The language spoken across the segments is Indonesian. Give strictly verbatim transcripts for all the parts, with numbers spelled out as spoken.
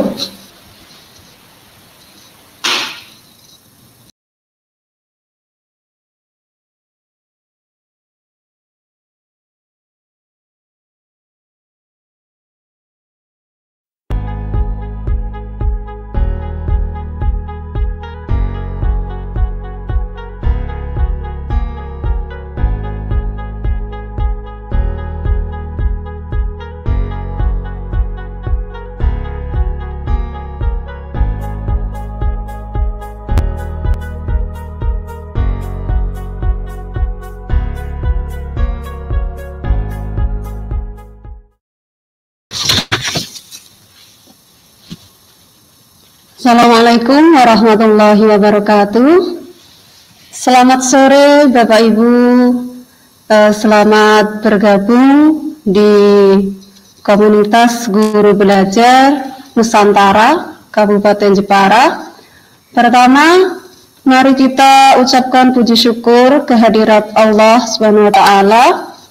Assalamualaikum warahmatullahi wabarakatuh. Selamat sore Bapak Ibu, eh, selamat bergabung di komunitas guru belajar Nusantara Kabupaten Jepara. Pertama, mari kita ucapkan puji syukur kehadirat Allah Subhanahu wa taala.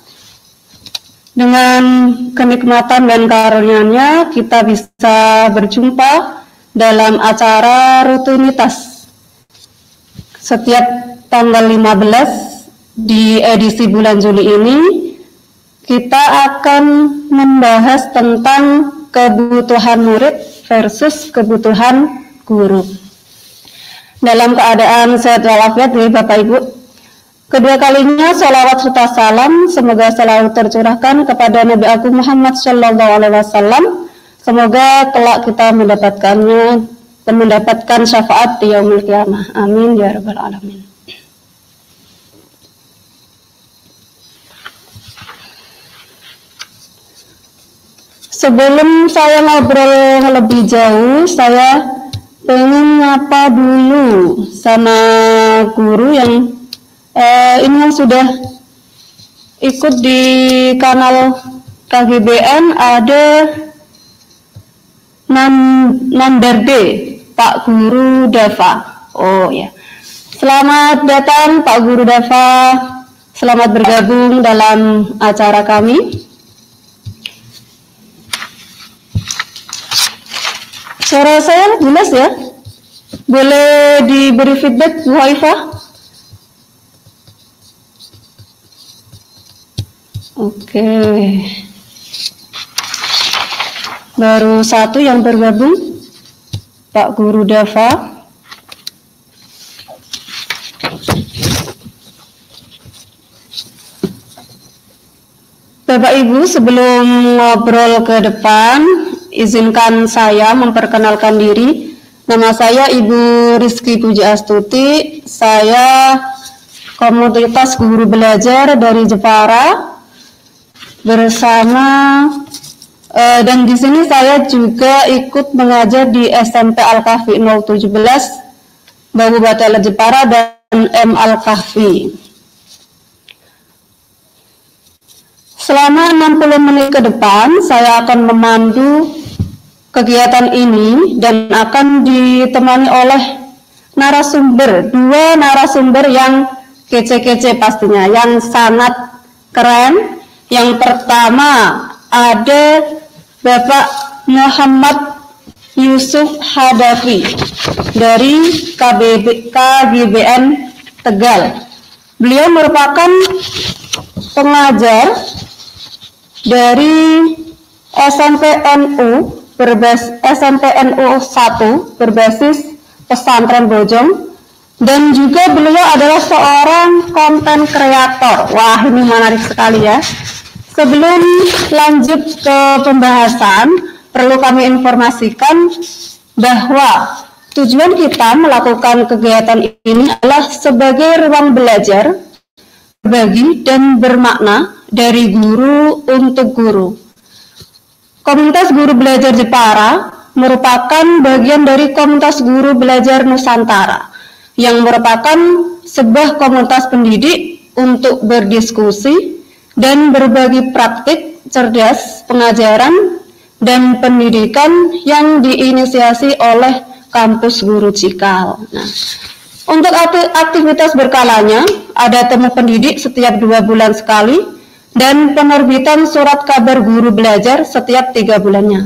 Dengan kenikmatan dan karunia-Nya kita bisa berjumpa dalam acara rutinitas setiap tanggal lima belas di edisi bulan Juli ini. Kita akan membahas tentang kebutuhan murid versus kebutuhan guru. Dalam keadaan sehat walafiat ya Bapak Ibu, kedua kalinya sholawat serta salam semoga selalu tercurahkan kepada Nabi Agung Muhammad Shallallahu Alaihi Wasallam. Semoga kelak kita mendapatkannya dan mendapatkan syafaat di yaumil qiyamah. Amin ya rabbal alamin. Sebelum saya ngobrol lebih jauh, saya pengen nyapa dulu sama guru yang eh, ini yang sudah ikut di kanal K G B N. Ada Nandarde, Pak Guru Dava. Oh ya, selamat datang Pak Guru Dava. Selamat bergabung dalam acara kami. Suara saya jelas ya? Boleh diberi feedback Bu Haifah? Oke. Baru satu yang bergabung, Pak Guru Dava. Bapak Ibu, sebelum ngobrol ke depan, izinkan saya memperkenalkan diri. Nama saya Ibu Rizky Pujiastuti. Saya komunitas guru belajar dari Jepara bersama Uh, dan di sini saya juga ikut mengajar di S M P Al-Kahfi nol tujuh belas Babu Batala Jepara dan M Al-Kahfi. Selama enam puluh menit ke depan saya akan memandu kegiatan ini dan akan ditemani oleh narasumber, dua narasumber yang kece-kece pastinya, yang sangat keren. Yang pertama ada Bapak Muhammad Yusuf Hadafi dari K G B N Tegal. Beliau merupakan pengajar dari S M P N U berbasis S M P N U satu berbasis pesantren Bojong, dan juga beliau adalah seorang konten kreator. Wah, ini menarik sekali ya. Sebelum lanjut ke pembahasan, perlu kami informasikan bahwa tujuan kita melakukan kegiatan ini adalah sebagai ruang belajar, berbagi, dan bermakna dari guru untuk guru. Komunitas Guru Belajar Jepara merupakan bagian dari Komunitas Guru Belajar Nusantara, yang merupakan sebuah komunitas pendidik untuk berdiskusi dan berbagi praktik cerdas pengajaran dan pendidikan yang diinisiasi oleh Kampus Guru Cikal. Nah, untuk aktivitas berkalanya, ada temu pendidik setiap dua bulan sekali dan penerbitan surat kabar guru belajar setiap tiga bulannya.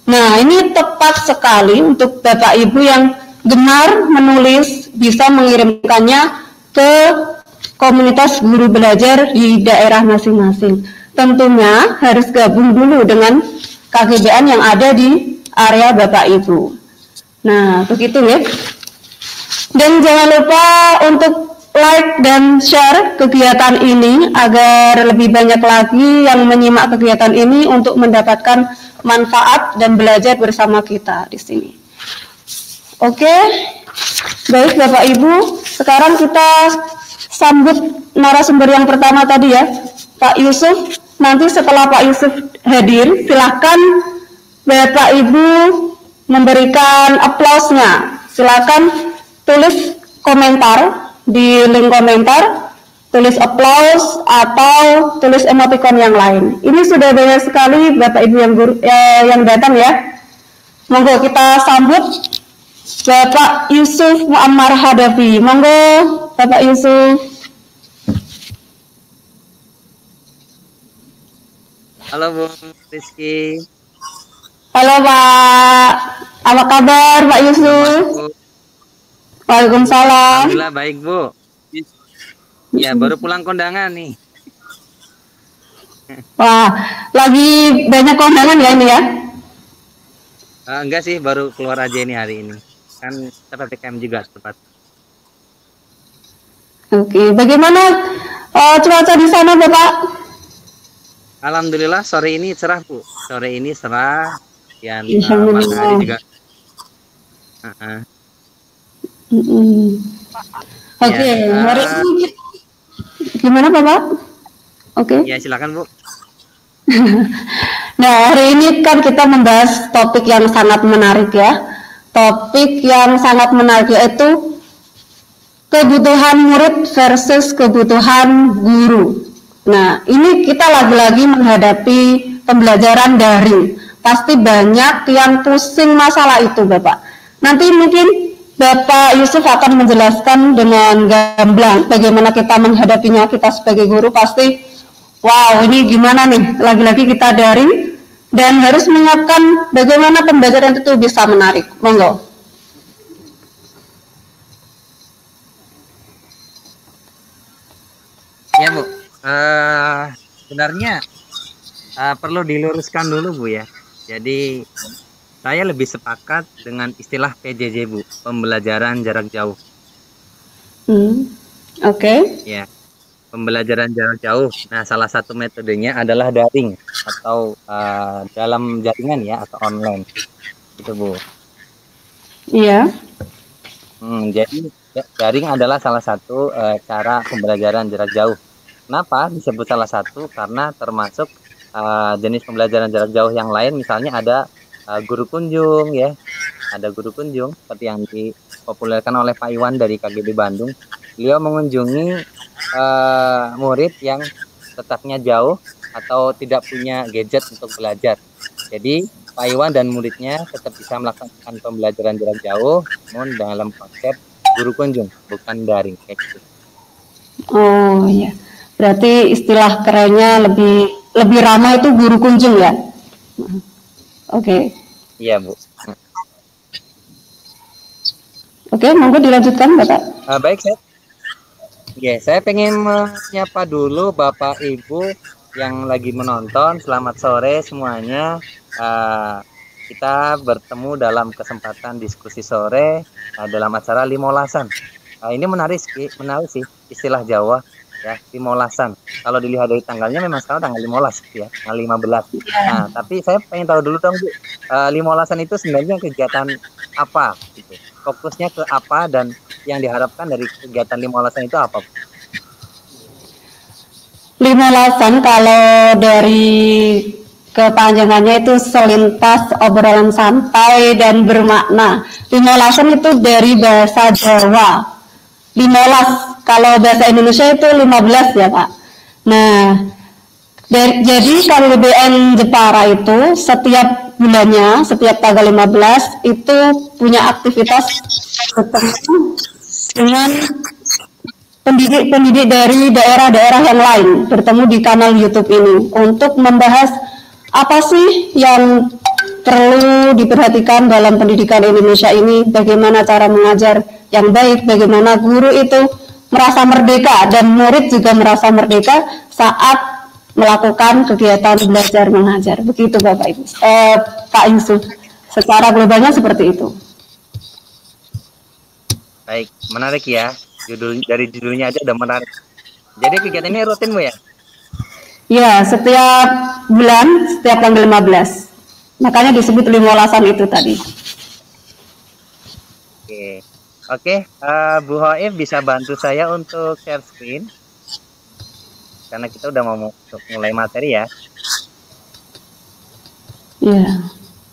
Nah, ini tepat sekali untuk Bapak Ibu yang gemar menulis, bisa mengirimkannya ke komunitas guru belajar di daerah masing-masing. Tentunya harus gabung dulu dengan K G B N yang ada di area Bapak Ibu. Nah, begitu ya. Dan jangan lupa untuk like dan share kegiatan ini agar lebih banyak lagi yang menyimak kegiatan ini untuk mendapatkan manfaat dan belajar bersama kita di sini. Oke, baik Bapak Ibu, sekarang kita sambut narasumber yang pertama tadi ya, Pak Yusuf. Nanti setelah Pak Yusuf hadir, silahkan Bapak Ibu memberikan aplausnya. Silahkan tulis komentar di link komentar, tulis applause atau tulis emoticon yang lain. Ini sudah banyak sekali Bapak Ibu yang guru, eh, yang datang ya. Monggo kita sambut Bapak Yusuf Muammar Hadafi. Monggo Bapak Yusuf. Halo Bu Rizky. Halo Pak. Apa kabar Pak Yusuf? Waalaikumsalam. Alhamdulillah baik Bu. Ya baru pulang kondangan nih. Wah, lagi banyak kondangan ya ini ya? Uh, enggak sih, baru keluar aja ini hari ini. Kan P P K M juga tepat. Oke, bagaimana uh, cuaca di sana Bapak? Alhamdulillah sore ini cerah Bu. Sore ini cerah. Dan uh, matahari juga. Uh -uh. Mm -hmm. Oke, okay, ya, hari uh, ini gimana Bapak? Oke. Okay. Ya silakan Bu. Nah, hari ini kan kita membahas topik yang sangat menarik ya. Topik yang sangat menarik yaitu kebutuhan murid versus kebutuhan guru. Nah, ini kita lagi-lagi menghadapi pembelajaran daring. Pasti banyak yang pusing masalah itu, Bapak. Nanti mungkin Bapak Yusuf akan menjelaskan dengan gamblang bagaimana kita menghadapinya. Kita sebagai guru pasti, wow, ini gimana nih? Lagi-lagi kita daring dan harus menyiapkan bagaimana pembelajaran itu bisa menarik. Monggo. Ya Bu, uh, sebenarnya uh, perlu diluruskan dulu Bu ya. Jadi saya lebih sepakat dengan istilah P J J Bu, pembelajaran jarak jauh. Hmm, Oke. Okay. Ya, pembelajaran jarak jauh. Nah, salah satu metodenya adalah daring atau uh, dalam jaringan ya atau online, gitu Bu. Iya. Hmm, jadi daring adalah salah satu uh, cara pembelajaran jarak jauh. Kenapa disebut salah satu? Karena termasuk uh, jenis pembelajaran jarak jauh yang lain, misalnya ada Uh, guru kunjung ya, ada guru kunjung seperti yang dipopulerkan oleh Pak Iwan dari K G B Bandung. Beliau mengunjungi uh, murid yang letaknya jauh atau tidak punya gadget untuk belajar. Jadi Pak Iwan dan muridnya tetap bisa melakukan pembelajaran jarak jauh, namun dalam konsep guru kunjung, bukan daring kayak gitu. Oh iya, berarti istilah kerennya lebih lebih ramah itu guru kunjung ya. Oke. Okay. Iya Bu. Oke, okay, monggo dilanjutkan Bapak. Uh, baik saya. Ya, saya pengen menyapa dulu Bapak Ibu yang lagi menonton. Selamat sore semuanya. Uh, kita bertemu dalam kesempatan diskusi sore uh, dalam acara Limolasan. Uh, ini menarik, menarik sih istilah Jawa. Ya, limolasan. Kalau dilihat dari tanggalnya memang sekarang tanggal lima belas ya, tanggal lima belas. Nah, tapi saya pengen tahu dulu dong Bu, uh, limolasan itu sebenarnya kegiatan apa gitu. Fokusnya ke apa dan yang diharapkan dari kegiatan limolasan itu apa? Limolasan kalau dari kepanjangannya itu selintas obrolan santai dan bermakna. Limolasan itu dari bahasa Jawa. Limolas, kalau bahasa Indonesia itu lima belas ya Pak. Nah, dari, jadi K G B N Jepara itu setiap bulannya, setiap tanggal lima belas itu punya aktivitas bertemu dengan pendidik-pendidik dari daerah-daerah yang lain, bertemu di kanal YouTube ini untuk membahas apa sih yang perlu diperhatikan dalam pendidikan Indonesia ini, bagaimana cara mengajar yang baik, bagaimana guru itu merasa merdeka dan murid juga merasa merdeka saat melakukan kegiatan belajar mengajar. Begitu Bapak Ibu, eh, Pak Yusuf, secara globalnya seperti itu. Baik, menarik ya. Judul dari judulnya aja udah menarik. Jadi kegiatan ini rutin Bu ya? Ya, setiap bulan, setiap tanggal lima belas. Makanya disebut limolasan itu tadi. Oke, oke, uh, Bu Hoif bisa bantu saya untuk share screen? Karena kita udah mau mulai materi ya. Iya.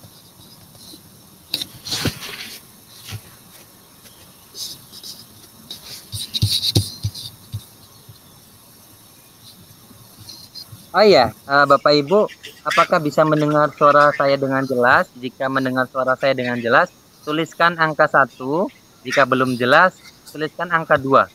Oh iya, uh, Bapak Ibu, apakah bisa mendengar suara saya dengan jelas? Jika mendengar suara saya dengan jelas, tuliskan angka satu. Jika belum jelas, tuliskan angka dua.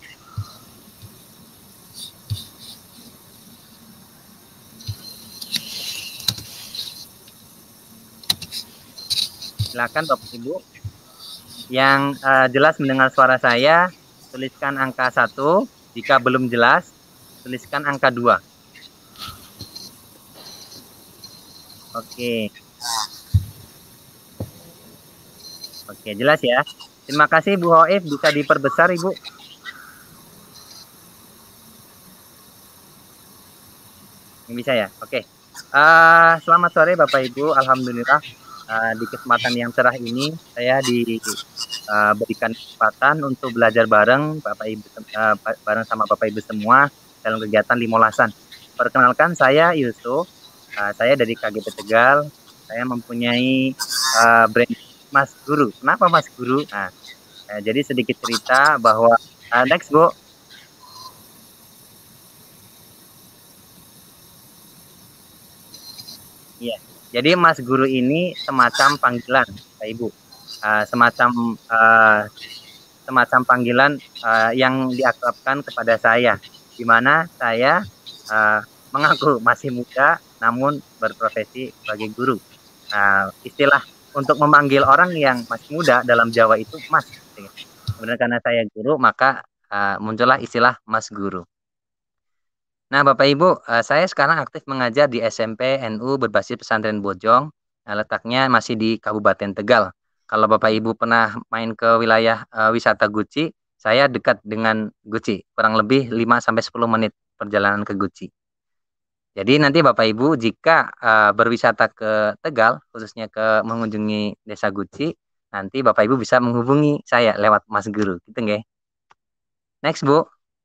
Silakan Bapak Ibu. Yang uh, jelas mendengar suara saya, tuliskan angka satu. Jika belum jelas, tuliskan angka dua. Oke. Oke, jelas ya. Terima kasih Bu Hoif, bisa diperbesar Ibu. Ini bisa ya? Oke. Uh, selamat sore Bapak Ibu, Alhamdulillah. Uh, di kesempatan yang cerah ini, saya diberikan uh, kesempatan untuk belajar bareng Bapak Ibu, uh, bareng sama Bapak Ibu semua dalam kegiatan limolasan. Perkenalkan, saya Yusuf. Uh, saya dari K G P Tegal. Saya mempunyai uh, brand Mas Guru. Kenapa Mas Guru? Nah, uh, jadi sedikit cerita bahwa uh, next Bu. Iya. Jadi Mas Guru ini semacam panggilan, Pak Ibu. Uh, semacam uh, semacam panggilan uh, yang diakrabkan kepada saya, di mana saya uh, mengaku masih muda namun berprofesi sebagai guru. Nah, istilah untuk memanggil orang yang masih muda dalam Jawa itu Mas. Kemudian karena saya guru, maka uh, muncullah istilah Mas Guru. Nah, Bapak Ibu, uh, saya sekarang aktif mengajar di S M P N U berbasis pesantren Bojong. Nah, letaknya masih di Kabupaten Tegal. Kalau Bapak Ibu pernah main ke wilayah uh, wisata Guci, saya dekat dengan Guci, kurang lebih lima sampai sepuluh menit perjalanan ke Guci. Jadi nanti Bapak Ibu jika uh, berwisata ke Tegal, khususnya ke mengunjungi Desa Guci, nanti Bapak Ibu bisa menghubungi saya lewat Mas Guru, gitu nggih. Next, Bu.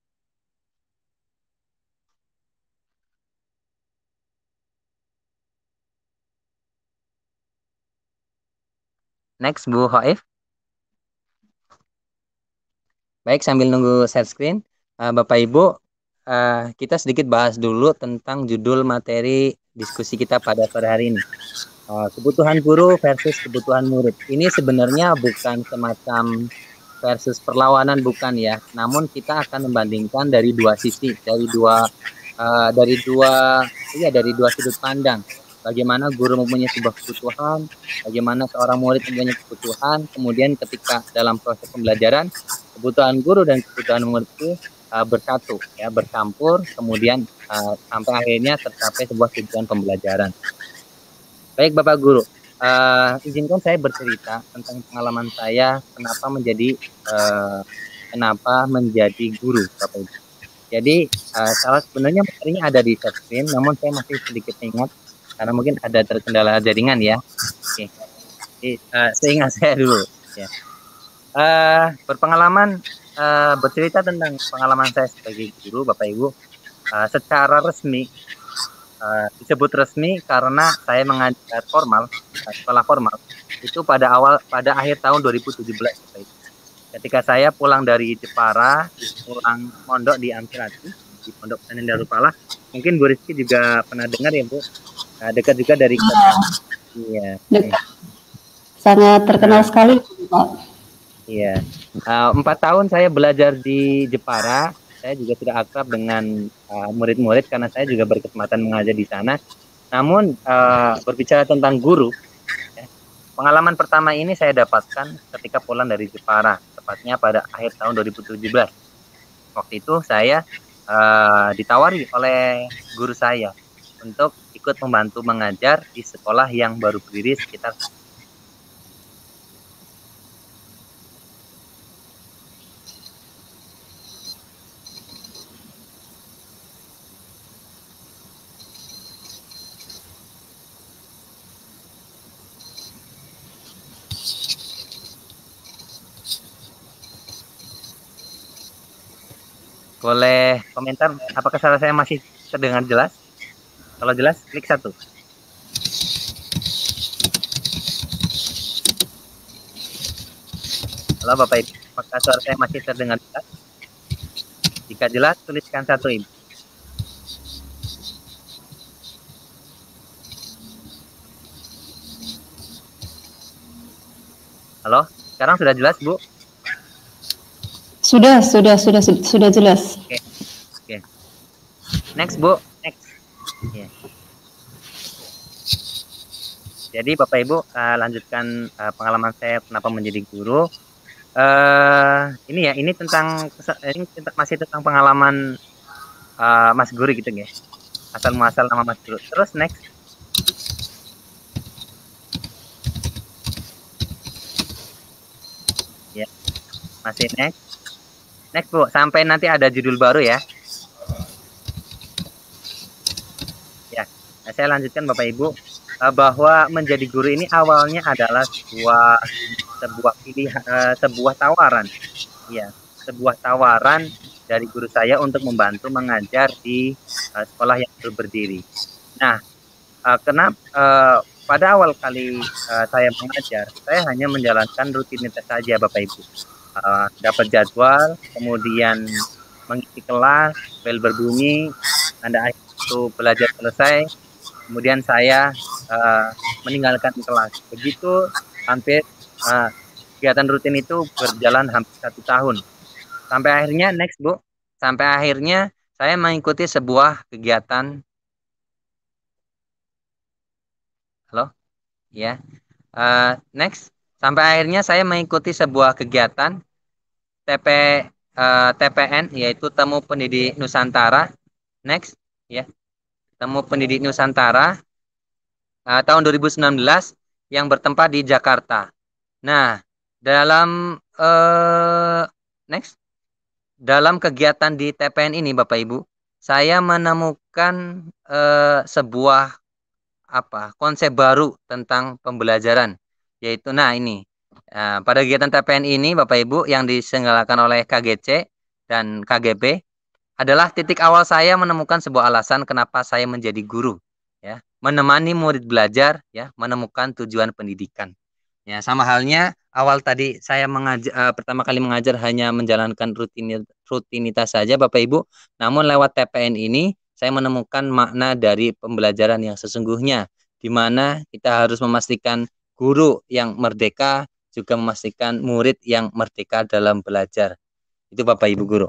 Next, Bu Hoif. Baik, sambil nunggu share screen, uh, Bapak Ibu, uh, kita sedikit bahas dulu tentang judul materi diskusi kita pada sore hari ini. Uh, kebutuhan guru versus kebutuhan murid. Ini sebenarnya bukan semacam versus perlawanan, bukan ya. Namun kita akan membandingkan dari dua sisi, dari dua uh, dari dua iya dari dua sudut pandang. Bagaimana guru mempunyai sebuah kebutuhan, bagaimana seorang murid mempunyai kebutuhan, kemudian ketika dalam proses pembelajaran kebutuhan guru dan kebutuhan murid itu uh, bersatu, ya bercampur, kemudian uh, sampai akhirnya tercapai sebuah tujuan pembelajaran. Baik Bapak Guru, uh, izinkan saya bercerita tentang pengalaman saya kenapa menjadi uh, kenapa menjadi guru, Bapak Ibu. Jadi uh, salah sebenarnya materinya ada di screen, namun saya masih sedikit ingat karena mungkin ada terkendala jaringan ya. Oke, Jadi, uh, seingat saya dulu. Ya. Uh, berpengalaman uh, bercerita tentang pengalaman saya sebagai guru, Bapak Ibu, uh, secara resmi. Uh, disebut resmi karena saya mengajar formal, sekolah formal itu pada awal pada akhir tahun dua ribu tujuh belas. Ketika saya pulang dari Jepara, pulang mondok di Ampirati, di Pondok Pesantren Darul Falah. Mungkin Bu Rizky juga pernah dengar ya Bu, nah, dekat juga dari kota. Iya. Dekat. Sangat terkenal nah, sekali Pak. Iya. Uh, empat tahun saya belajar di Jepara. Saya juga sudah akrab dengan murid-murid uh, karena saya juga berkesempatan mengajar di sana. Namun uh, berbicara tentang guru, pengalaman pertama ini saya dapatkan ketika pulang dari Jepara, tepatnya pada akhir tahun dua ribu tujuh belas. Waktu itu saya uh, ditawari oleh guru saya untuk ikut membantu mengajar di sekolah yang baru berdiri sekitar Boleh komentar apakah suara saya masih terdengar jelas? Kalau jelas, klik satu. Halo Bapak Ibu, apakah suara saya masih terdengar jelas? Jika jelas, tuliskan satu Ibu. Halo, sekarang sudah jelas Bu? Sudah, sudah, sudah, sudah jelas. Oke, oke. Next Bu, next. Yeah. Jadi Bapak Ibu, uh, lanjutkan uh, pengalaman saya kenapa menjadi guru. Uh, ini ya, ini tentang ini masih tentang pengalaman uh, Mas Guru gitu ya. Asal muasal nama Mas Guru. Terus next. Ya, masih next. Next Bu, sampai nanti ada judul baru ya. Ya, nah, saya lanjutkan Bapak Ibu uh, bahwa menjadi guru ini awalnya adalah sebuah sebuah pilihan, uh, sebuah tawaran, ya, sebuah tawaran dari guru saya untuk membantu mengajar di uh, sekolah yang baru berdiri. Nah, uh, kenapa uh, pada awal kali uh, saya mengajar, saya hanya menjalankan rutinitas saja Bapak Ibu. Uh, dapat jadwal, kemudian mengisi kelas, bel berbunyi, Anda itu belajar selesai, kemudian saya uh, meninggalkan kelas. Begitu hampir uh, kegiatan rutin itu berjalan hampir satu tahun. Sampai akhirnya, next Bu, sampai akhirnya saya mengikuti sebuah kegiatan. Halo, ya. Uh, next, sampai akhirnya saya mengikuti sebuah kegiatan T P uh, T P N, yaitu Temu Pendidik Nusantara. Next, ya, Temu Pendidik Nusantara uh, tahun dua ribu sembilan belas yang bertempat di Jakarta. Nah, dalam uh, next, dalam kegiatan di T P N ini, Bapak Ibu, saya menemukan uh, sebuah apa konsep baru tentang pembelajaran, yaitu nah ini. Nah, pada kegiatan T P N ini Bapak Ibu yang diselenggarakan oleh K G C dan K G P adalah titik awal saya menemukan sebuah alasan kenapa saya menjadi guru, ya, menemani murid belajar, ya, menemukan tujuan pendidikan. Ya, sama halnya awal tadi saya mengajar uh, pertama kali mengajar hanya menjalankan rutinitas, rutinitas saja Bapak Ibu, namun lewat T P N ini saya menemukan makna dari pembelajaran yang sesungguhnya, di mana kita harus memastikan guru yang merdeka juga memastikan murid yang merdeka dalam belajar. Itu Bapak Ibu guru.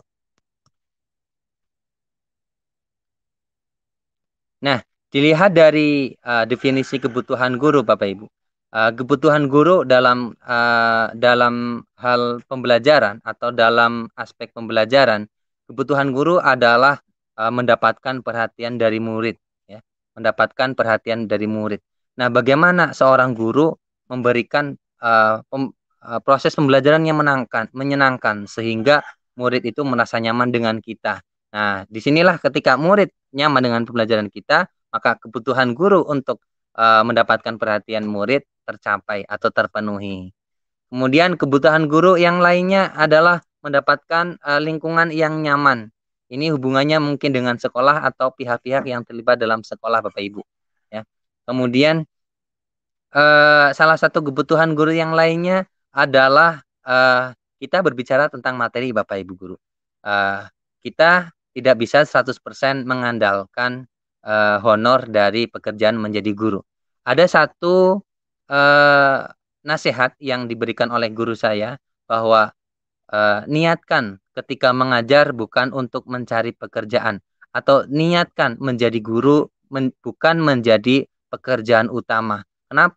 Nah, dilihat dari uh, definisi kebutuhan guru Bapak Ibu. Uh, kebutuhan guru dalam uh, dalam hal pembelajaran atau dalam aspek pembelajaran, kebutuhan guru adalah uh, mendapatkan perhatian dari murid, ya, mendapatkan perhatian dari murid. Nah, bagaimana seorang guru memberikan uh, pem, uh, proses pembelajaran yang menangkan, menyenangkan sehingga murid itu merasa nyaman dengan kita. Nah, disinilah ketika murid nyaman dengan pembelajaran kita, maka kebutuhan guru untuk uh, mendapatkan perhatian murid tercapai atau terpenuhi. Kemudian kebutuhan guru yang lainnya adalah mendapatkan uh, lingkungan yang nyaman. Ini hubungannya mungkin dengan sekolah atau pihak-pihak yang terlibat dalam sekolah Bapak Ibu. Ya. Kemudian uh, salah satu kebutuhan guru yang lainnya adalah uh, kita berbicara tentang materi Bapak Ibu guru. Uh, kita tidak bisa seratus persen mengandalkan uh, honor dari pekerjaan menjadi guru. Ada satu uh, nasihat yang diberikan oleh guru saya bahwa uh, niatkan ketika mengajar bukan untuk mencari pekerjaan, atau niatkan menjadi guru men, bukan menjadi pekerjaan utama. Kenapa?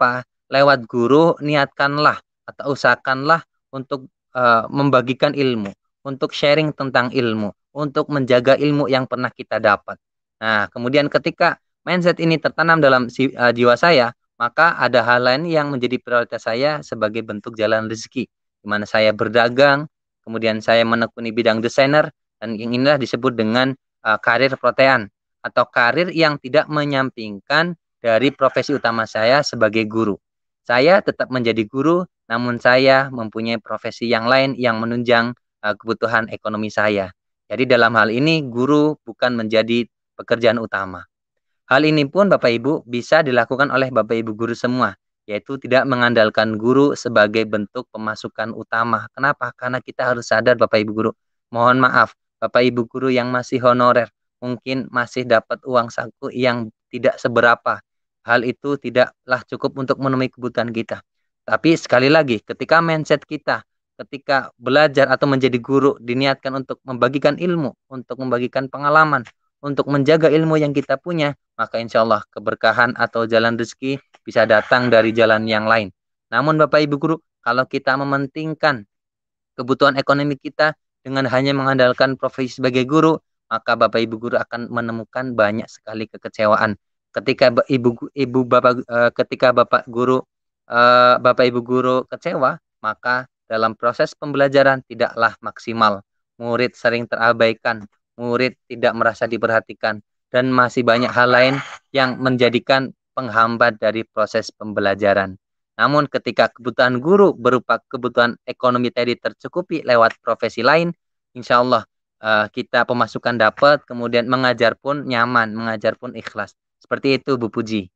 lewat guru niatkanlah atau usahakanlah untuk uh, membagikan ilmu, untuk sharing tentang ilmu, untuk menjaga ilmu yang pernah kita dapat. Nah, kemudian ketika mindset ini tertanam dalam si, uh, jiwa saya, maka ada hal lain yang menjadi prioritas saya sebagai bentuk jalan rezeki, di mana saya berdagang, kemudian saya menekuni bidang desainer, dan yang inilah disebut dengan uh, karir protean atau karir yang tidak menyampingkan dari profesi utama saya sebagai guru. Saya tetap menjadi guru, namun saya mempunyai profesi yang lain yang menunjang uh, kebutuhan ekonomi saya. Jadi dalam hal ini guru bukan menjadi pekerjaan utama. Hal ini pun Bapak Ibu bisa dilakukan oleh Bapak Ibu guru semua, yaitu tidak mengandalkan guru sebagai bentuk pemasukan utama. Kenapa? Karena kita harus sadar Bapak Ibu guru. Mohon maaf, Bapak Ibu guru yang masih honorer, mungkin masih dapat uang saku yang tidak seberapa. Hal itu tidaklah cukup untuk memenuhi kebutuhan kita. Tapi sekali lagi, ketika mindset kita, ketika belajar atau menjadi guru diniatkan untuk membagikan ilmu, untuk membagikan pengalaman, untuk menjaga ilmu yang kita punya, maka insya Allah keberkahan atau jalan rezeki bisa datang dari jalan yang lain. Namun Bapak Ibu guru, kalau kita mementingkan kebutuhan ekonomi kita dengan hanya mengandalkan profesi sebagai guru, maka Bapak Ibu guru akan menemukan banyak sekali kekecewaan. Ketika ibu ibu bapak ketika Bapak guru Bapak Ibu guru kecewa, maka dalam proses pembelajaran tidaklah maksimal. Murid sering terabaikan, murid tidak merasa diperhatikan, dan masih banyak hal lain yang menjadikan penghambat dari proses pembelajaran. Namun ketika kebutuhan guru berupa kebutuhan ekonomi tadi tercukupi lewat profesi lain, insya Allah uh, kita pemasukan dapat, kemudian mengajar pun nyaman, mengajar pun ikhlas. Seperti itu Bu Puji.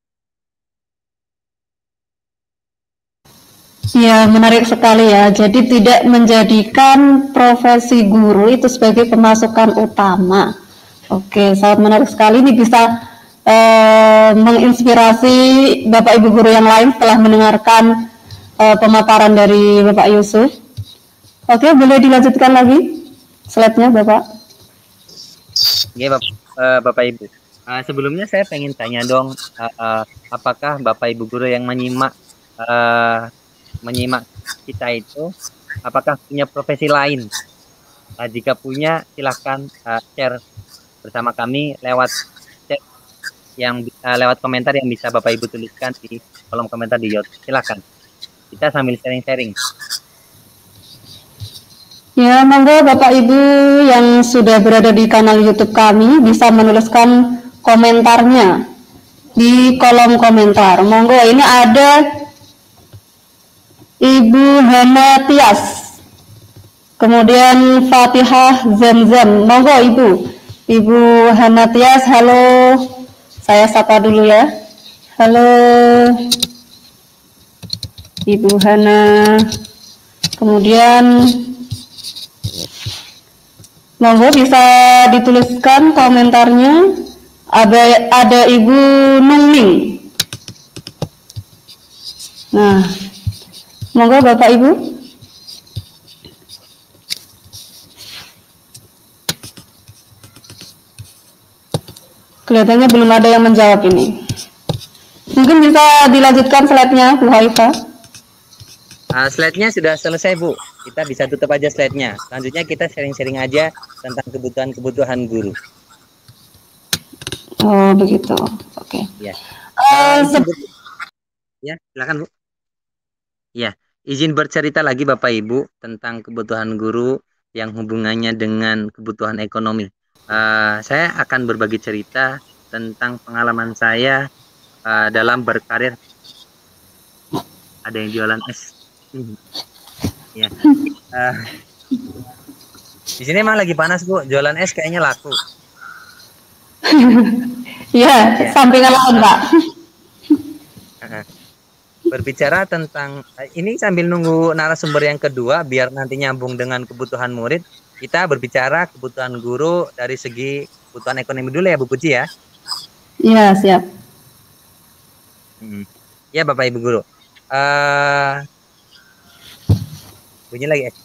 Ya, menarik sekali ya. Jadi tidak menjadikan profesi guru itu sebagai pemasukan utama. Oke, sangat menarik sekali. Ini bisa eh, menginspirasi Bapak Ibu guru yang lain setelah mendengarkan eh, pemaparan dari Bapak Yusuf. Oke, boleh dilanjutkan lagi slide-nya Bapak? Ya, Bapak, uh, Bapak Ibu. Uh, sebelumnya saya pengen tanya dong, uh, uh, apakah Bapak Ibu guru yang menyimak uh, menyimak kita itu, apakah punya profesi lain? Uh, jika punya, silahkan uh, share bersama kami lewat chat yang uh, lewat komentar yang bisa Bapak Ibu tuliskan di kolom komentar di YouTube. Silahkan. Kita sambil sharing-sharing. Ya, monggo Bapak Ibu yang sudah berada di kanal YouTube kami bisa menuliskan komentarnya di kolom komentar. Monggo, ini ada Ibu Hana Tias, kemudian Fatihah Zamzam. Monggo Ibu, Ibu Hana Tias, halo. Saya sapa dulu ya. Halo, Ibu Hana. Kemudian monggo bisa dituliskan komentarnya. Ada ada Ibu Nungning. Nah, monggo Bapak Ibu. Kelihatannya belum ada yang menjawab ini. Mungkin bisa dilanjutkan slide-nya, Bu Haifa. Uh, slide-nya sudah selesai Bu. Kita bisa tutup aja slide-nya. Selanjutnya kita sharing-sharing aja tentang kebutuhan-kebutuhan guru. Oh begitu, oke. Okay. Ya. Uh, uh, ya, silakan Bu. Ya, izin bercerita lagi Bapak Ibu tentang kebutuhan guru yang hubungannya dengan kebutuhan ekonomi. Uh, saya akan berbagi cerita tentang pengalaman saya uh, dalam berkarir. Ada yang jualan es. Ya. Uh, di sini emang lagi panas Bu, jualan es kayaknya laku. ya, ya, sampingan lain Pak. Berbicara tentang ini sambil nunggu narasumber yang kedua biar nanti nyambung dengan kebutuhan murid, kita berbicara kebutuhan guru dari segi kebutuhan ekonomi dulu ya Bu Puji ya. Iya siap. Hmm. Ya Bapak Ibu guru. Uh, bunyi lagi ya.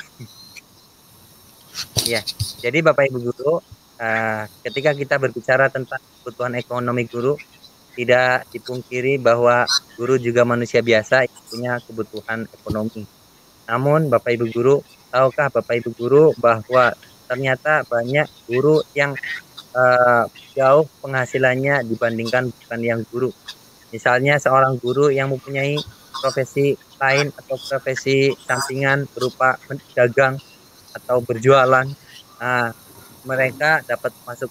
Ya, jadi Bapak Ibu guru, uh, ketika kita berbicara tentang kebutuhan ekonomi guru, tidak dipungkiri bahwa guru juga manusia biasa yang punya kebutuhan ekonomi. Namun Bapak Ibu guru, tahukah Bapak Ibu guru bahwa ternyata banyak guru yang uh, jauh penghasilannya dibandingkan bukan yang guru. Misalnya seorang guru yang mempunyai profesi lain atau profesi sampingan berupa dagang atau berjualan, nah, mereka dapat masuk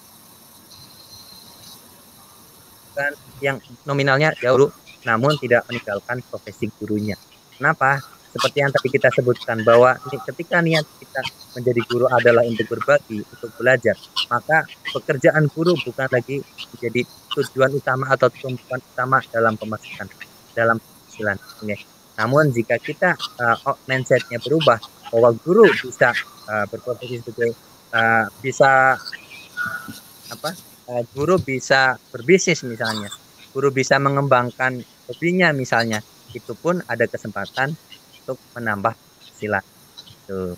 yang nominalnya jauh, namun tidak meninggalkan profesi gurunya. Kenapa? Seperti yang tadi kita sebutkan bahwa ketika niat kita menjadi guru adalah untuk berbagi, untuk belajar, maka pekerjaan guru bukan lagi menjadi tujuan utama atau tumpuan utama dalam pemasukan, dalam penghasilan. Okay. Namun jika kita uh, mindsetnya berubah bahwa guru bisa uh, berprofesi sebagai uh, bisa apa? Uh, guru bisa berbisnis misalnya, guru bisa mengembangkan hobinya misalnya, itu pun ada kesempatan untuk menambah penghasilan. Tuh.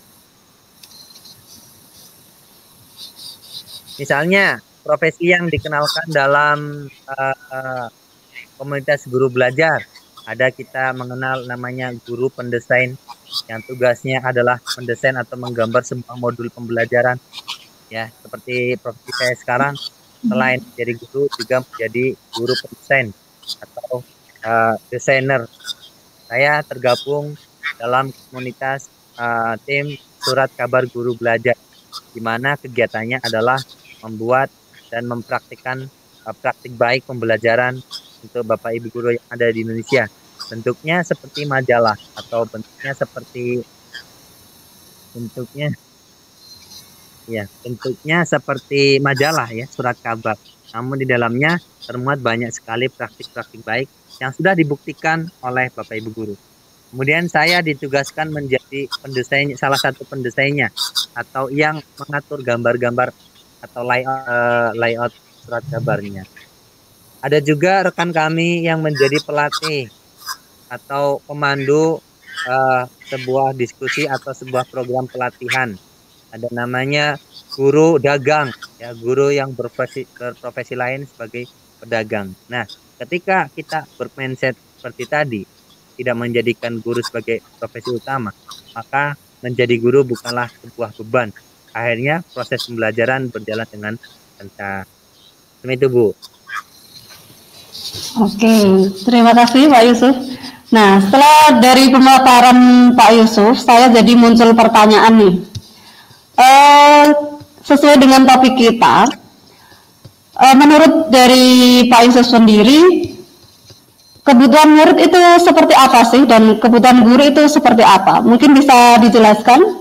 Misalnya profesi yang dikenalkan dalam uh, uh, komunitas guru belajar, ada kita mengenal namanya guru pendesain yang tugasnya adalah mendesain atau menggambar sebuah modul pembelajaran. Ya, seperti profesi saya sekarang, selain jadi guru juga menjadi guru pendesain atau uh, desainer. Saya tergabung dalam komunitas uh, tim surat kabar guru belajar, di mana kegiatannya adalah membuat dan mempraktikkan uh, praktik baik pembelajaran untuk Bapak Ibu guru yang ada di Indonesia. Bentuknya seperti majalah atau bentuknya seperti bentuknya ya bentuknya seperti majalah ya, surat kabar. Namun di dalamnya termuat banyak sekali praktik-praktik baik yang sudah dibuktikan oleh Bapak Ibu guru. Kemudian saya ditugaskan menjadi pendesain, salah satu pendesainnya atau yang mengatur gambar-gambar atau layout, uh, layout surat kabarnya. Ada juga rekan kami yang menjadi pelatih atau pemandu uh, sebuah diskusi atau sebuah program pelatihan. Ada namanya guru dagang, ya, guru yang berprofesi, berprofesi lain sebagai pedagang. Nah, ketika kita bermindset seperti tadi, tidak menjadikan guru sebagai profesi utama, maka menjadi guru bukanlah sebuah beban. Akhirnya proses pembelajaran berjalan dengan lancar. Seperti itu, Bu. Oke, terima kasih Pak Yusuf. Nah, setelah dari pemaparan Pak Yusuf, saya jadi muncul pertanyaan nih. Uh, sesuai dengan topik kita, uh, menurut dari Pak Yusuf sendiri, kebutuhan murid itu seperti apa sih, dan kebutuhan guru itu seperti apa? Mungkin bisa dijelaskan?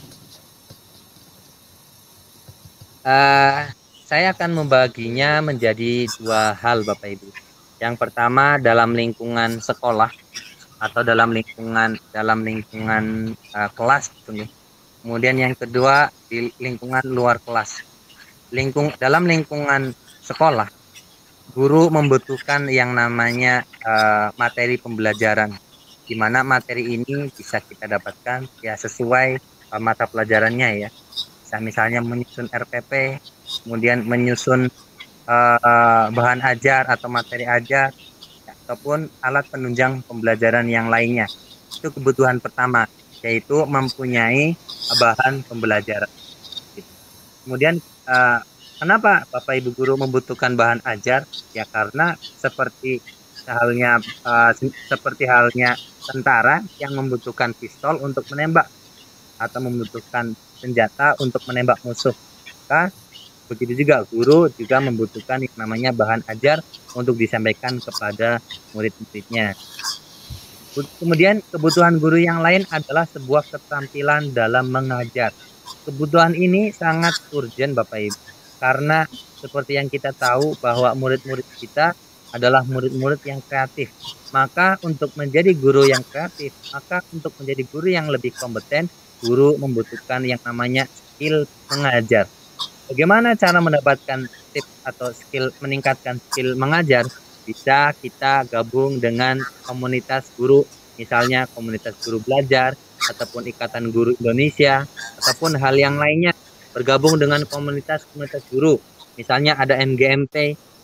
Uh, saya akan membaginya menjadi dua hal, Bapak Ibu. Yang pertama dalam lingkungan sekolah atau dalam lingkungan dalam lingkungan uh, kelas, gitu. Kemudian yang kedua di lingkungan luar kelas. Lingkung dalam lingkungan sekolah, guru membutuhkan yang namanya uh, materi pembelajaran, di mana materi ini bisa kita dapatkan ya sesuai uh, mata pelajarannya ya. Bisa misalnya menyusun R P P, kemudian menyusun uh, uh, bahan ajar atau materi ajar, ataupun alat penunjang pembelajaran yang lainnya. Itu kebutuhan pertama, yaitu mempunyai bahan pembelajaran. Kemudian uh, kenapa Bapak Ibu guru membutuhkan bahan ajar? Ya karena seperti halnya uh, seperti halnya tentara yang membutuhkan pistol untuk menembak atau membutuhkan senjata untuk menembak musuh. Maka begitu juga guru juga membutuhkan yang namanya bahan ajar untuk disampaikan kepada murid-muridnya. Kemudian kebutuhan guru yang lain adalah sebuah keterampilan dalam mengajar. Kebutuhan ini sangat urgent Bapak Ibu, karena seperti yang kita tahu bahwa murid-murid kita adalah murid-murid yang kreatif. Maka untuk menjadi guru yang kreatif, maka untuk menjadi guru yang lebih kompeten, guru membutuhkan yang namanya skill mengajar. Bagaimana cara mendapatkan tips atau skill meningkatkan skill mengajar? Bisa kita gabung dengan komunitas guru, misalnya komunitas guru belajar, ataupun Ikatan Guru Indonesia, ataupun hal yang lainnya. Bergabung dengan komunitas-komunitas guru, misalnya ada M G M P,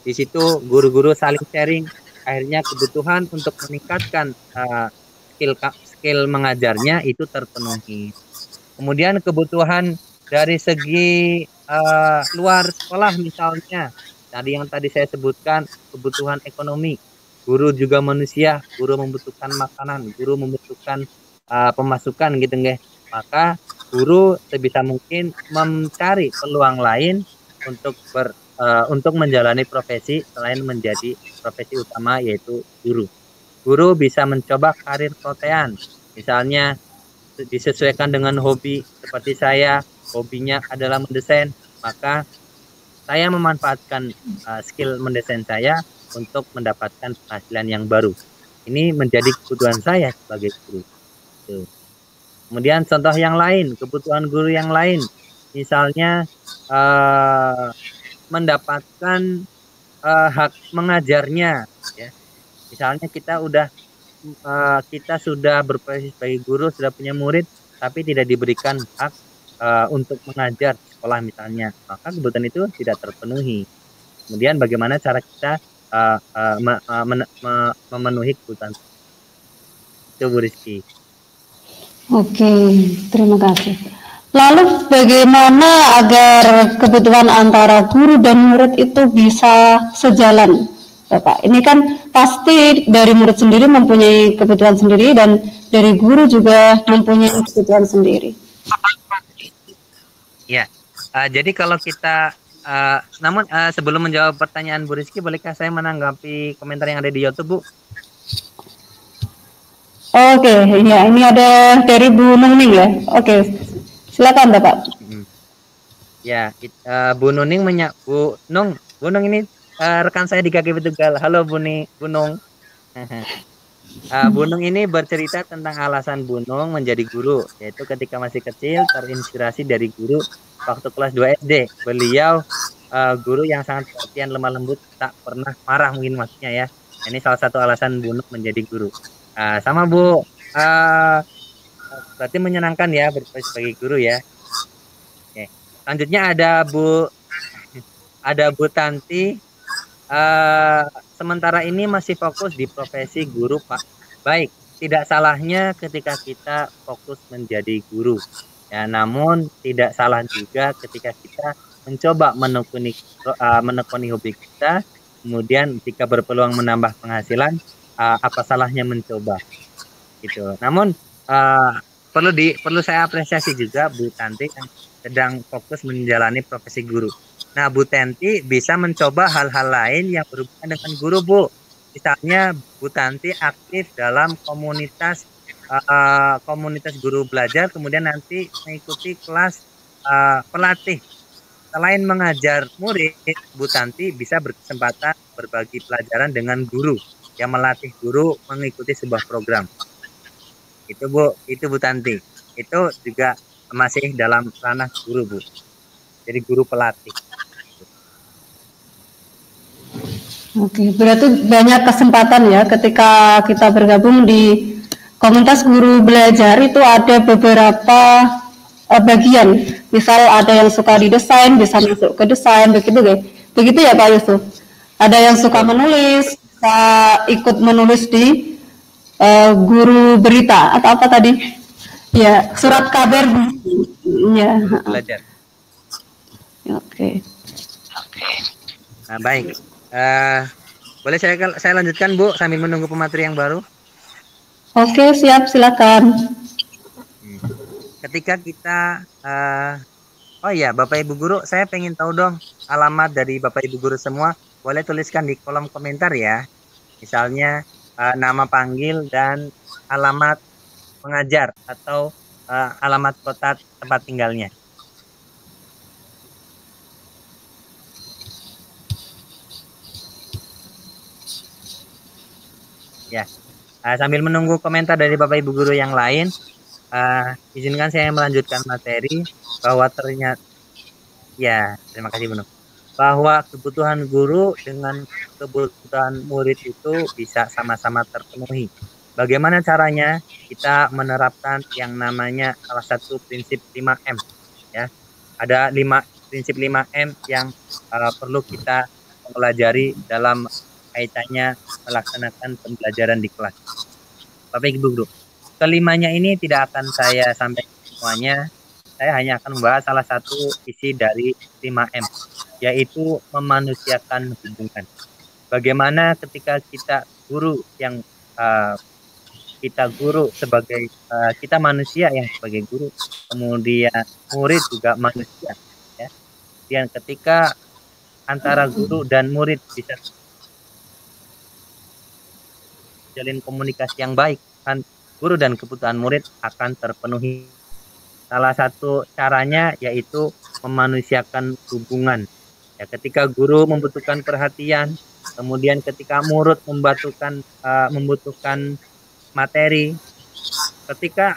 Di situ guru-guru saling sharing, akhirnya kebutuhan untuk meningkatkan uh, skill skill mengajarnya itu terpenuhi. Kemudian kebutuhan dari segi uh, luar sekolah misalnya, tadi yang tadi saya sebutkan kebutuhan ekonomi, guru juga manusia, guru membutuhkan makanan, guru membutuhkan uh, pemasukan gitu nggih. Maka guru sebisa mungkin mencari peluang lain untuk ber uh, untuk menjalani profesi selain menjadi profesi utama yaitu guru. Guru bisa mencoba karir protean, misalnya disesuaikan dengan hobi. Seperti saya, hobinya adalah mendesain, maka saya memanfaatkan uh, skill mendesain saya untuk mendapatkan penghasilan yang baru. Ini menjadi kebutuhan saya sebagai guru. Tuh. Kemudian contoh yang lain, kebutuhan guru yang lain, misalnya uh, mendapatkan uh, hak mengajarnya, ya. Misalnya kita udah uh, kita sudah berprofesi sebagai guru, sudah punya murid, tapi tidak diberikan hak uh, untuk mengajar di sekolah misalnya, maka kebutuhan itu tidak terpenuhi. Kemudian bagaimana cara kita uh, uh, me, uh, men, me, memenuhi kebutuhan itu, Bu Rizky? Oke, terima kasih. Lalu bagaimana agar kebutuhan antara guru dan murid itu bisa sejalan, Bapak? Ini kan pasti dari murid sendiri mempunyai kebutuhan sendiri dan dari guru juga mempunyai kebutuhan sendiri. Ya, uh, jadi kalau kita, uh, namun uh, sebelum menjawab pertanyaan Bu Rizky, bolehkah saya menanggapi komentar yang ada di YouTube, Bu? Oke, ya ini ada dari Bu Nuning ya. Oke, silakan Bapak. Ya, it, uh, Bu Nuning menyak Bu Nung, Bu Nung ini uh, rekan saya di K G P Tegal. Halo Bu Ni, Bu Nung. uh, Bu Nung ini bercerita tentang alasan Bu Nung menjadi guru, yaitu ketika masih kecil terinspirasi dari guru waktu kelas dua S D. Beliau uh, guru yang sangat perhatian, lemah lembut, tak pernah marah mungkin maksudnya ya. Ini salah satu alasan Bu Nung menjadi guru. Uh, sama Bu, uh, berarti menyenangkan ya berprofesi sebagai guru ya. Oke. Selanjutnya ada Bu, ada Bu Tanti. Uh, sementara ini masih fokus di profesi guru, Pak. Baik, tidak salahnya ketika kita fokus menjadi guru. Ya, namun tidak salah juga ketika kita mencoba menekuni uh, menekuni hobi kita. Kemudian jika berpeluang menambah penghasilan, uh, apa salahnya mencoba? Gitu. Namun uh, perlu di perlu saya apresiasi juga Bu Tanti yang sedang fokus menjalani profesi guru. Nah, Bu Tanti bisa mencoba hal-hal lain yang berhubungan dengan guru, Bu. Misalnya Bu Tanti aktif dalam komunitas uh, komunitas guru belajar, kemudian nanti mengikuti kelas uh, pelatih. Selain mengajar murid, Bu Tanti bisa berkesempatan berbagi pelajaran dengan guru yang melatih guru mengikuti sebuah program. Itu Bu, itu Bu Tanti. Itu juga masih dalam ranah guru, Bu. Jadi guru pelatih. Oke, berarti banyak kesempatan ya ketika kita bergabung di komunitas guru belajar. Itu ada beberapa uh, bagian. Misal ada yang suka di desain, bisa masuk ke desain, begitu deh. Begitu ya Pak Yusuf. Ada yang suka menulis, bisa ikut menulis di uh, guru berita atau apa tadi? Ya, surat kabar. Ya. Belajar. Oke. Oke. Nah, baik. Uh, boleh saya saya lanjutkan Bu sambil menunggu pemateri yang baru? Oke, siap, silakan. Ketika kita uh, oh iya, Bapak Ibu guru, saya pengen tahu dong alamat dari Bapak Ibu guru semua. Boleh tuliskan di kolom komentar ya. Misalnya uh, nama panggil dan alamat pengajar atau uh, alamat kota tempat tinggalnya. Ya, uh, sambil menunggu komentar dari Bapak Ibu guru yang lain, uh, izinkan saya melanjutkan materi bahwa ternyata, ya terima kasih Bu Nur, bahwa kebutuhan guru dengan kebutuhan murid itu bisa sama-sama terpenuhi. Bagaimana caranya? Kita menerapkan yang namanya salah satu prinsip lima M. Ya, ada lima prinsip lima M yang uh, perlu kita mempelajari dalam kaitannya melaksanakan pembelajaran di kelas. Bapak Ibu Guru, kelimanya ini tidak akan saya sampaikan semuanya. Saya hanya akan membahas salah satu isi dari lima M, yaitu memanusiakan hubungan. Bagaimana ketika kita guru yang uh, kita guru sebagai uh, kita manusia yang sebagai guru, kemudian murid juga manusia, ya. Dan ketika antara guru dan murid bisa jalin komunikasi yang baik, kan guru dan kebutuhan murid akan terpenuhi. Salah satu caranya yaitu memanusiakan hubungan. Ya, ketika guru membutuhkan perhatian, kemudian ketika murid membutuhkan uh, membutuhkan materi, ketika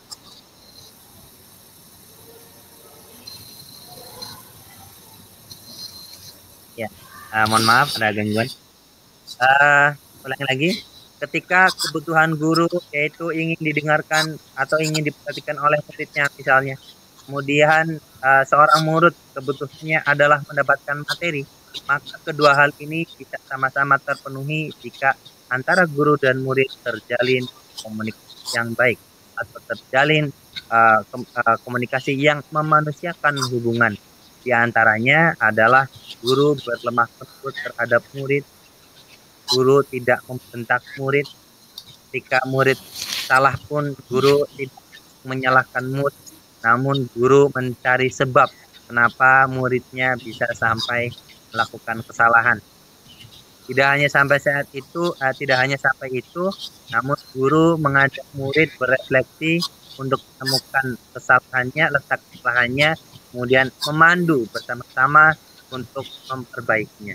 ya, uh, mohon maaf ada gangguan. Uh, ulangi lagi. Ketika kebutuhan guru yaitu ingin didengarkan atau ingin diperhatikan oleh muridnya misalnya, kemudian uh, seorang murid kebutuhannya adalah mendapatkan materi, maka kedua hal ini bisa sama-sama terpenuhi jika antara guru dan murid terjalin komunikasi yang baik atau terjalin uh, kom uh, komunikasi yang memanusiakan hubungan. Di antaranya adalah guru berlemah lembut terhadap murid, guru tidak membentak murid, ketika murid salah pun guru tidak menyalahkan murid, namun guru mencari sebab kenapa muridnya bisa sampai melakukan kesalahan. Tidak hanya sampai saat itu, eh, tidak hanya sampai itu, namun guru mengajak murid berefleksi untuk menemukan kesalahannya, letak kesalahannya, kemudian memandu bersama-sama untuk memperbaikinya.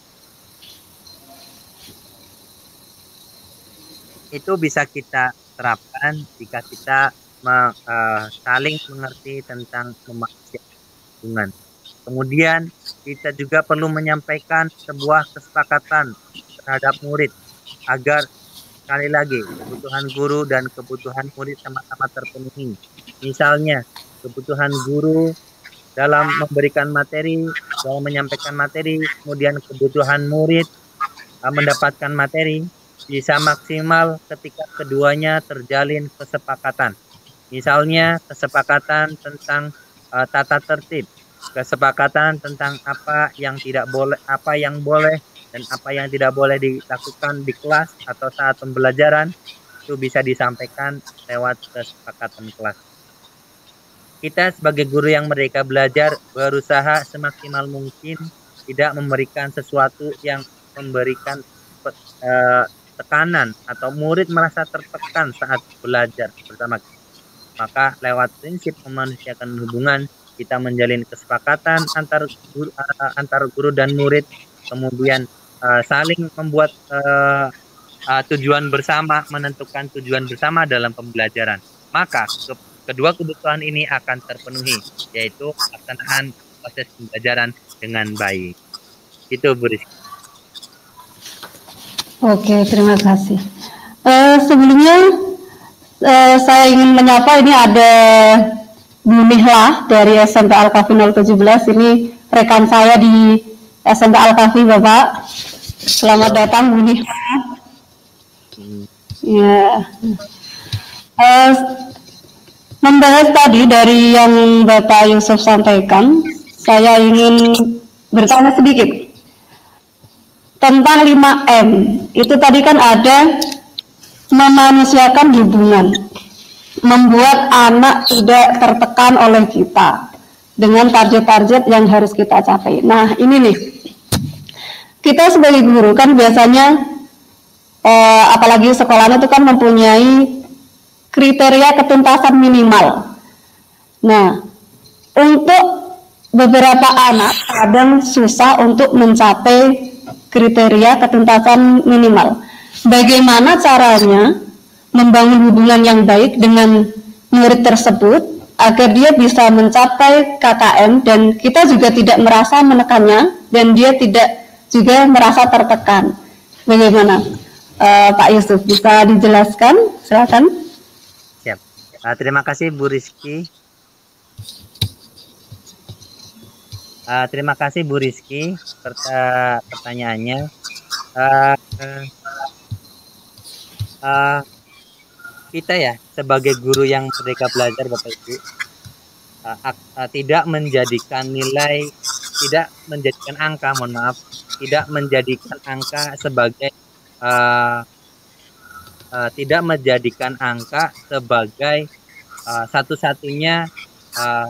Itu bisa kita terapkan jika kita me, uh, saling mengerti tentang memanusiakan hubungan. Kemudian kita juga perlu menyampaikan sebuah kesepakatan terhadap murid agar sekali lagi kebutuhan guru dan kebutuhan murid sama-sama terpenuhi. Misalnya kebutuhan guru dalam memberikan materi, dalam menyampaikan materi, kemudian kebutuhan murid uh, mendapatkan materi, bisa maksimal ketika keduanya terjalin kesepakatan. Misalnya kesepakatan tentang uh, tata tertib, kesepakatan tentang apa yang tidak boleh, apa yang boleh dan apa yang tidak boleh dilakukan di kelas atau saat pembelajaran, itu bisa disampaikan lewat kesepakatan kelas. Kita sebagai guru yang merdeka belajar berusaha semaksimal mungkin tidak memberikan sesuatu yang memberikan uh, tekanan atau murid merasa tertekan saat belajar bersama kita. Maka lewat prinsip memanusiakan hubungan, kita menjalin kesepakatan antar guru, uh, antar guru dan murid, kemudian uh, saling membuat uh, uh, tujuan bersama, menentukan tujuan bersama dalam pembelajaran. Maka ke kedua kebutuhan ini akan terpenuhi, yaitu pelaksanaan proses pembelajaran dengan baik. Itu Bu Rizky. Oke, terima kasih. Uh, sebelumnya uh, saya ingin menyapa, ini ada Bu Nihlah dari S M P Al-Kafi nol tujuh belas. Ini rekan saya di S M P Al-Kafi, Bapak. Selamat datang Bu Nihlah. Ya. Uh, membahas tadi dari yang Bapak Yusuf sampaikan, saya ingin bertanya sedikit tentang lima M. Itu tadi kan ada memanusiakan hubungan, membuat anak tidak tertekan oleh kita dengan target-target yang harus kita capai. Nah ini nih, kita sebagai guru kan biasanya eh, apalagi sekolahnya itu kan mempunyai kriteria ketuntasan minimal. Nah untuk beberapa anak kadang susah untuk mencapai kriteria ketuntasan minimal. Bagaimana caranya membangun hubungan yang baik dengan murid tersebut agar dia bisa mencapai K K M dan kita juga tidak merasa menekannya dan dia tidak juga merasa tertekan. Bagaimana uh, Pak Yusuf, bisa dijelaskan? Silakan. Siap. Uh, terima kasih Bu Rizky. Uh, terima kasih Bu Rizky serta pertanyaannya. Uh, uh, kita ya sebagai guru yang merdeka belajar Bapak Ibu uh, uh, tidak menjadikan nilai, tidak menjadikan angka, mohon maaf, tidak menjadikan angka sebagai uh, uh, tidak menjadikan angka sebagai uh, satu-satunya uh,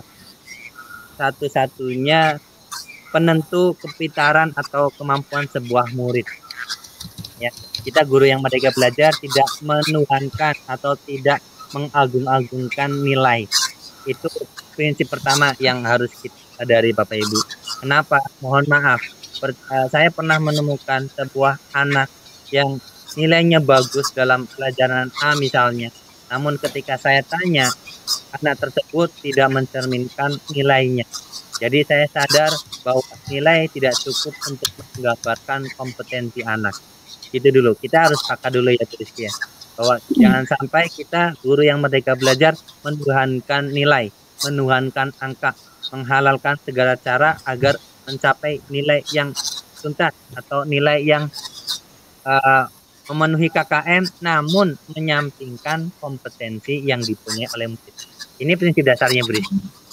satu-satunya penentu kepintaran atau kemampuan sebuah murid. Ya, kita guru yang merdeka belajar tidak menuhankan atau tidak mengagung-agungkan nilai. Itu prinsip pertama yang harus kita sadari Bapak Ibu. Kenapa? Mohon maaf, per, uh, saya pernah menemukan sebuah anak yang nilainya bagus dalam pelajaran A misalnya. Namun ketika saya tanya, anak tersebut tidak mencerminkan nilainya. Jadi saya sadar bahwa nilai tidak cukup untuk menggambarkan kompetensi anak. Itu dulu, kita harus pakai dulu ya terus ya. Bahwa jangan sampai kita guru yang merdeka belajar menuhankan nilai, menuhankan angka, menghalalkan segala cara agar mencapai nilai yang tuntas atau nilai yang uh, memenuhi K K M namun menyampingkan kompetensi yang dipunyai oleh murid. Ini prinsip dasarnya Bri.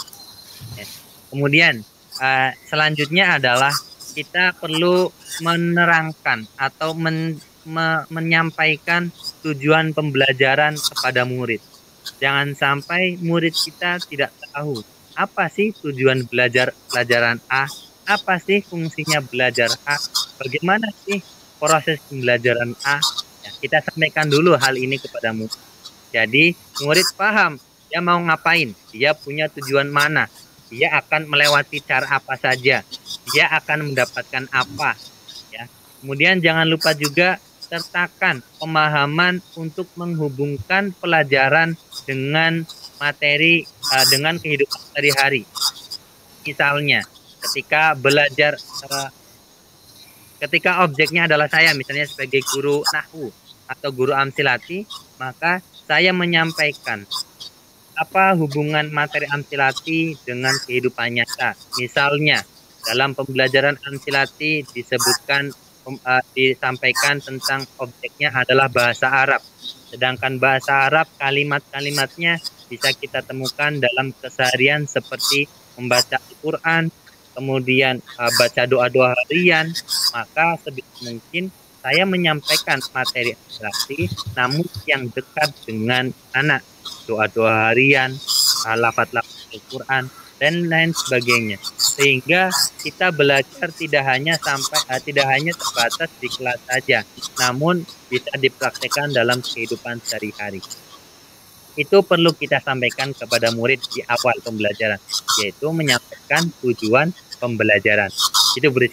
Kemudian uh, selanjutnya adalah kita perlu menerangkan atau men, me, menyampaikan tujuan pembelajaran kepada murid. Jangan sampai murid kita tidak tahu apa sih tujuan belajar pelajaran A, apa sih fungsinya belajar A, bagaimana sih proses pembelajaran A. Ya, kita sampaikan dulu hal ini kepada murid. Jadi murid paham dia mau ngapain, dia punya tujuan mana. Dia akan melewati cara apa saja, dia akan mendapatkan apa. Ya. Kemudian jangan lupa juga sertakan pemahaman untuk menghubungkan pelajaran dengan materi, uh, dengan kehidupan sehari-hari. Misalnya, ketika belajar, uh, ketika objeknya adalah saya, misalnya sebagai guru nahwu atau guru amsilati, maka saya menyampaikan apa hubungan materi amsilati dengan kehidupan nyata. Misalnya, dalam pembelajaran amsilati disebutkan, uh, disampaikan tentang objeknya adalah bahasa Arab. Sedangkan bahasa Arab, kalimat-kalimatnya bisa kita temukan dalam keseharian seperti membaca Al-Quran, kemudian uh, baca doa-doa harian. Maka sebisa mungkin saya menyampaikan materi amsilati, namun yang dekat dengan anak. Doa-doa harian, lafaz-lafaz Al-Quran, dan lain sebagainya. Sehingga kita belajar tidak hanya sampai uh, tidak hanya terbatas di kelas saja, namun bisa dipraktekkan dalam kehidupan sehari-hari. Itu perlu kita sampaikan kepada murid di awal pembelajaran, yaitu menyampaikan tujuan pembelajaran. Itu beri.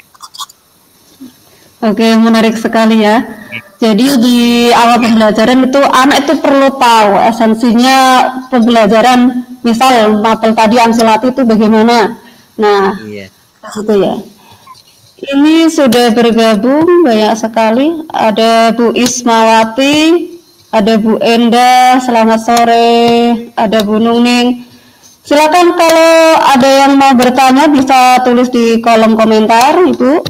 Oke, menarik sekali ya. Jadi di awal pembelajaran itu anak itu perlu tahu esensinya pembelajaran. Misal mapel tadi amsilati itu bagaimana. Nah, iya. Itu ya. Ini sudah bergabung banyak sekali. Ada Bu Ismawati, ada Bu Enda, selamat sore. Ada Bu Nuning. Silakan kalau ada yang mau bertanya bisa tulis di kolom komentar, Ibu.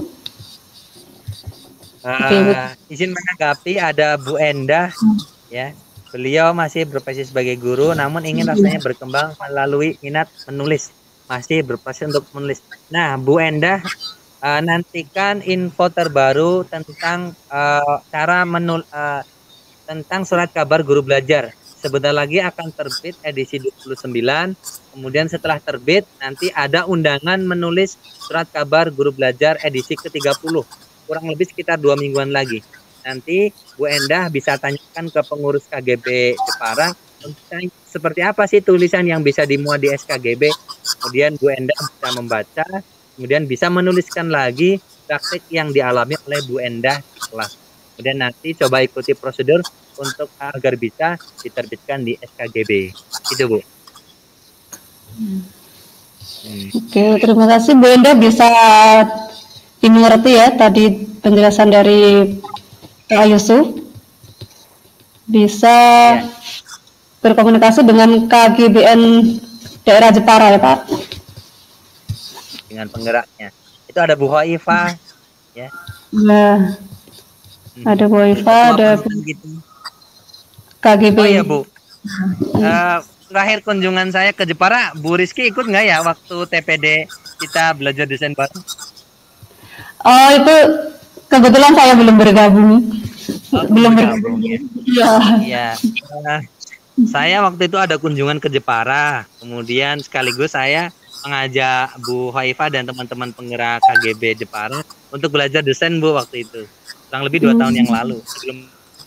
Uh, izin menanggapi ada Bu Enda, ya. Beliau masih berprofesi sebagai guru, namun ingin rasanya berkembang melalui minat menulis, masih berprofesi untuk menulis. Nah, Bu Enda, uh, nantikan info terbaru tentang uh, cara menul, uh, tentang surat kabar guru belajar. Sebentar lagi akan terbit edisi dua puluh sembilan. Kemudian setelah terbit nanti ada undangan menulis surat kabar guru belajar edisi ke tiga puluh. Kurang lebih sekitar dua mingguan lagi. Nanti Bu Endah bisa tanyakan ke pengurus K G B Jepara seperti apa sih tulisan yang bisa dimuat di S K G B. Kemudian Bu Endah bisa membaca, kemudian bisa menuliskan lagi praktik yang dialami oleh Bu Endah di kelas. Kemudian nanti coba ikuti prosedur untuk agar bisa diterbitkan di S K G B. Itu Bu. Hmm. Hmm. Oke, terima kasih Bu Endah, bisa dimengerti ya tadi penjelasan dari Pak Yusuf, bisa ya berkomunikasi dengan K G B N daerah Jepara ya Pak. dengan penggeraknya. Itu ada Bu Hoifah, ya. Nah, ada Bu Hoifah, ada gitu. K G B. Oh ya Bu, uh, terakhir kunjungan saya ke Jepara, Bu Rizky ikut nggak ya waktu T P D kita belajar desain bareng? Oh itu kebetulan saya belum bergabung. Oh, belum bergabung ya. Iya. Iya. Uh, saya waktu itu ada kunjungan ke Jepara, kemudian sekaligus saya mengajak Bu Hoifah dan teman-teman penggerak K G B Jepara untuk belajar desain Bu waktu itu, kurang lebih dua hmm. tahun yang lalu sebelum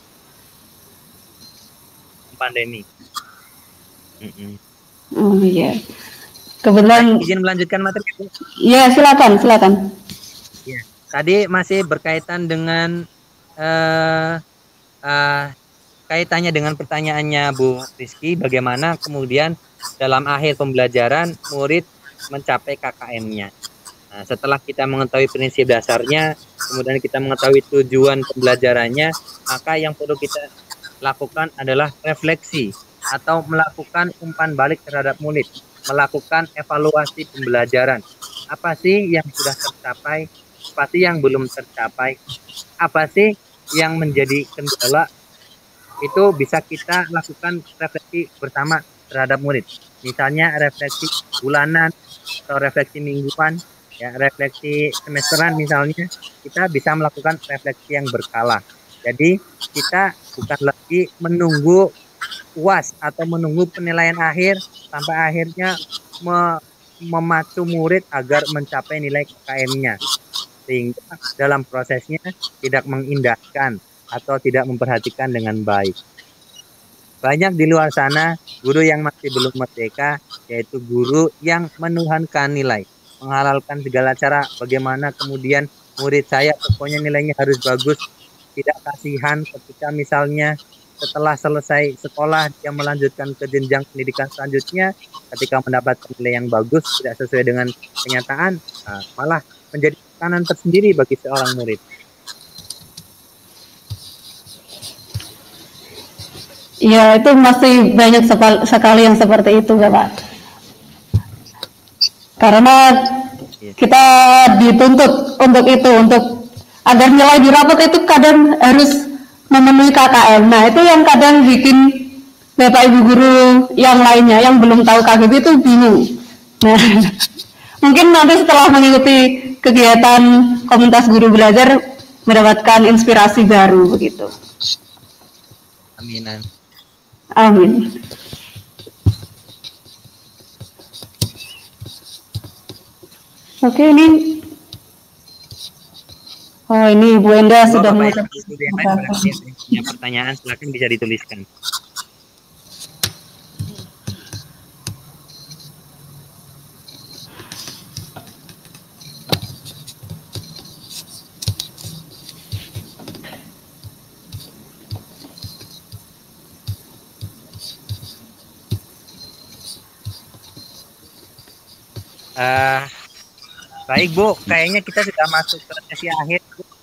pandemi. Mm -mm. Oh iya. Kebetulan. Izin melanjutkan materi. Iya silakan, silakan. Ya, tadi masih berkaitan dengan uh, uh, kaitannya dengan pertanyaannya Bu Rizky, bagaimana kemudian dalam akhir pembelajaran murid mencapai K K M-nya. Nah, setelah kita mengetahui prinsip dasarnya, kemudian kita mengetahui tujuan pembelajarannya, maka yang perlu kita lakukan adalah refleksi atau melakukan umpan balik terhadap murid, melakukan evaluasi pembelajaran. Apa sih yang sudah tercapai? Apa sih yang belum tercapai? Apa sih yang menjadi kendala? Itu bisa kita lakukan refleksi bersama terhadap murid. Misalnya refleksi bulanan atau refleksi mingguan, ya refleksi semesteran misalnya, kita bisa melakukan refleksi yang berkala. Jadi kita bukan lagi menunggu U A S atau menunggu penilaian akhir sampai akhirnya me memacu murid agar mencapai nilai K K M-nya. Sehingga dalam prosesnya tidak mengindahkan atau tidak memperhatikan dengan baik. Banyak di luar sana guru yang masih belum merdeka, yaitu guru yang menuhankan nilai, menghalalkan segala cara bagaimana kemudian murid saya pokoknya nilainya harus bagus. Tidak kasihan ketika misalnya setelah selesai sekolah dia melanjutkan ke jenjang pendidikan selanjutnya, ketika mendapatkan nilai yang bagus tidak sesuai dengan kenyataan, nah, malah menjadi tekanan tersendiri bagi seorang murid. Ya itu masih banyak sekali yang seperti itu Bapak. Karena kita dituntut untuk itu, untuk agar nilai di rapot itu kadang harus memenuhi K K M. Nah itu yang kadang bikin Bapak Ibu guru yang lainnya yang belum tahu K G B itu bingung. Nah mungkin nanti setelah mengikuti kegiatan komunitas guru belajar mendapatkan inspirasi baru begitu. Aminan. Amin. Oke ini. Oh ini Bu Enda oh, sudah mulai. Punya pertanyaan silakan bisa dituliskan. Uh, baik Bu, kayaknya kita sudah masuk ke sesi akhir.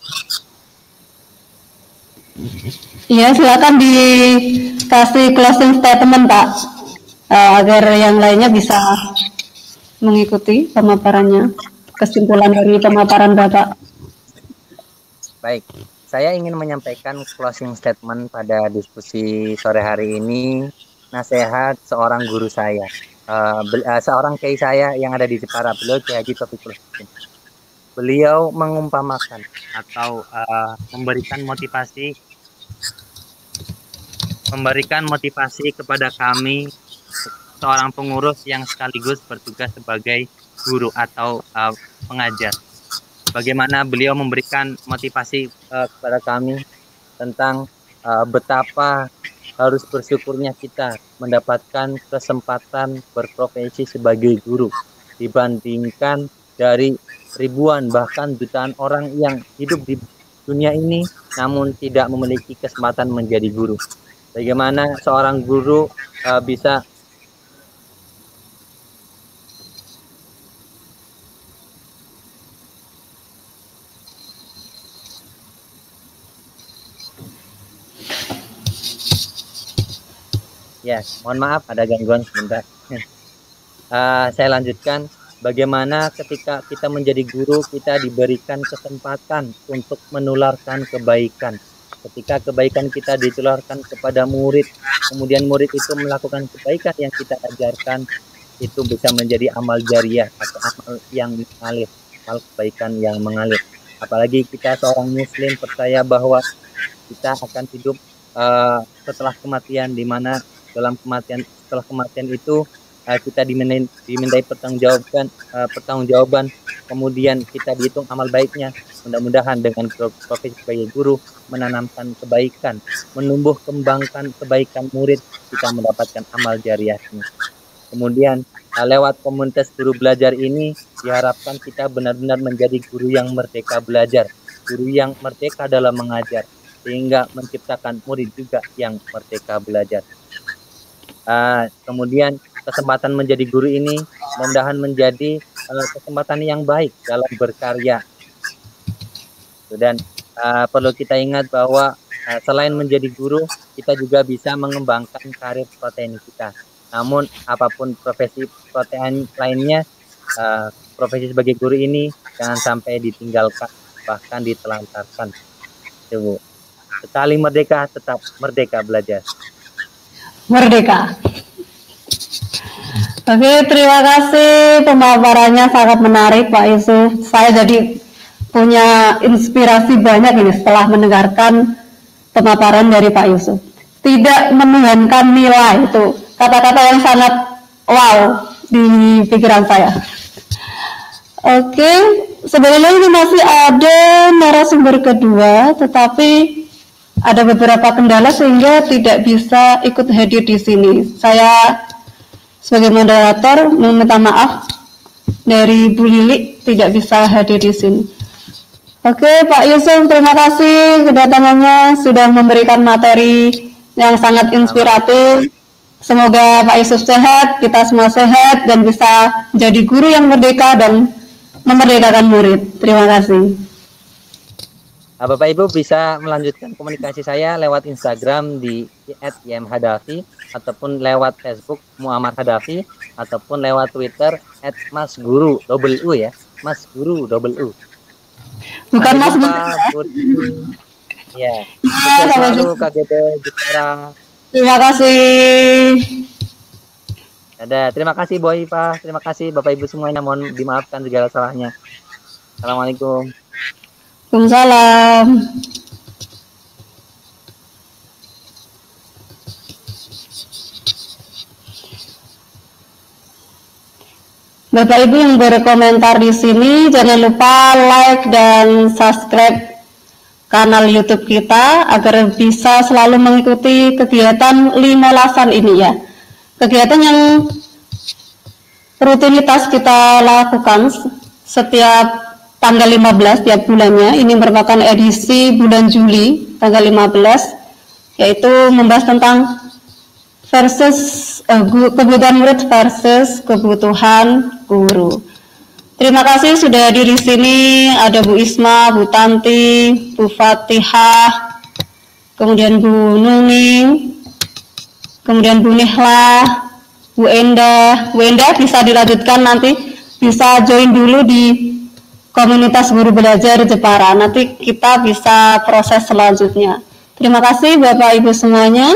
Iya, silakan dikasih closing statement Pak, uh, agar yang lainnya bisa mengikuti pemaparannya, kesimpulan dari pemaparan Bapak. Baik, saya ingin menyampaikan closing statement pada diskusi sore hari ini, nasihat seorang guru saya. Uh, uh, seorang kiai saya yang ada di Jepara, beliau Kiai Haji Taufikul Hidayat. Beliau mengumpamakan atau uh, memberikan motivasi memberikan motivasi kepada kami seorang pengurus yang sekaligus bertugas sebagai guru atau uh, pengajar. Bagaimana beliau memberikan motivasi uh, kepada kami tentang uh, betapa harus bersyukurnya kita mendapatkan kesempatan berprofesi sebagai guru dibandingkan dari ribuan bahkan jutaan orang yang hidup di dunia ini namun tidak memiliki kesempatan menjadi guru. Bagaimana seorang guru uh, bisa Ya, mohon maaf ada gangguan sebentar. Uh, saya lanjutkan. bagaimana ketika kita menjadi guru, kita diberikan kesempatan untuk menularkan kebaikan. Ketika kebaikan kita ditularkan kepada murid, kemudian murid itu melakukan kebaikan yang kita ajarkan, itu bisa menjadi amal jariah atau amal yang mengalir, amal kebaikan yang mengalir. Apalagi kita seorang muslim percaya bahwa kita akan hidup uh, setelah kematian, di mana dalam kematian setelah kematian itu uh, kita dimintai, dimintai pertanggungjawaban, uh, pertanggungjawaban, kemudian kita dihitung amal baiknya. Mudah-mudahan dengan profesi sebagai guru menanamkan kebaikan, menumbuh kembangkan kebaikan murid, kita mendapatkan amal jariahnya. Kemudian lewat komunitas guru belajar ini diharapkan kita benar-benar menjadi guru yang merdeka belajar, guru yang merdeka dalam mengajar, sehingga menciptakan murid juga yang merdeka belajar. Uh, kemudian kesempatan menjadi guru ini mudah-mudahan menjadi uh, kesempatan yang baik dalam berkarya. Dan uh, perlu kita ingat bahwa uh, selain menjadi guru, kita juga bisa mengembangkan karir protein kita. Namun apapun profesi protein lainnya, uh, profesi sebagai guru ini jangan sampai ditinggalkan, bahkan ditelantarkan. Coba. Sekali merdeka, tetap merdeka belajar. Merdeka. Oke, terima kasih, pemaparannya sangat menarik Pak Yusuf. Saya jadi punya inspirasi banyak ini setelah mendengarkan pemaparan dari Pak Yusuf. Tidak menuhankan nilai, itu kata-kata yang sangat wow di pikiran saya. Oke, sebenarnya ini masih ada narasumber kedua, tetapi ada beberapa kendala sehingga tidak bisa ikut hadir di sini. Saya sebagai moderator meminta maaf dari Bu Lili tidak bisa hadir di sini. Oke, Pak Yusuf, terima kasih kedatangannya, sudah memberikan materi yang sangat inspiratif. Semoga Pak Yusuf sehat, kita semua sehat, dan bisa menjadi guru yang merdeka dan memerdekakan murid. Terima kasih. Bapak Ibu bisa melanjutkan komunikasi saya lewat Instagram di et y m hadafi, ataupun lewat Facebook Muhammad Hadafi, ataupun lewat Twitter et mas guru double u ya, mas guru double u. Bukan Mas Guru. Ya. Sukses selalu K G P Jepara. Terima kasih. Ada, terima kasih Boy Pak, terima kasih Bapak Ibu semuanya, mohon dimaafkan segala salahnya. Assalamualaikum. Waalaikumsalam. Bapak Ibu yang berkomentar di sini, jangan lupa like dan subscribe kanal YouTube kita agar bisa selalu mengikuti kegiatan Limolasan ini ya. Kegiatan yang rutinitas kita lakukan setiap tanggal lima belas tiap bulannya. Ini merupakan edisi bulan Juli tanggal lima belas, yaitu membahas tentang versus uh, kebutuhan murid versus kebutuhan guru. Terima kasih sudah hadir di sini. Ada Bu Isma, Bu Tanti, Bu Fatihah, kemudian Bu Nuning, kemudian Bu Nihla, Bu Endah. Bu Endah bisa dilanjutkan nanti, bisa join dulu di komunitas guru belajar Jepara. Nanti kita bisa proses selanjutnya. Terima kasih Bapak Ibu semuanya.